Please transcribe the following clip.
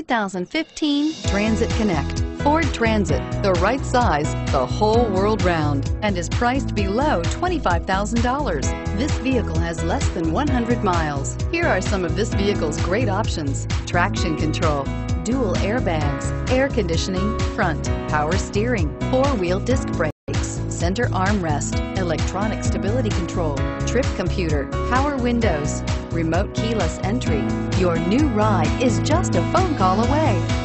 2015 Transit Connect. Ford Transit, the right size the whole world round, and is priced below $25,000. This vehicle has less than 100 miles. Here are some of this vehicle's great options: traction control, dual airbags, air conditioning, front, power steering, four-wheel disc brakes, center armrest, electronic stability control, trip computer, power windows, remote keyless entry. Your new ride is just a phone call away.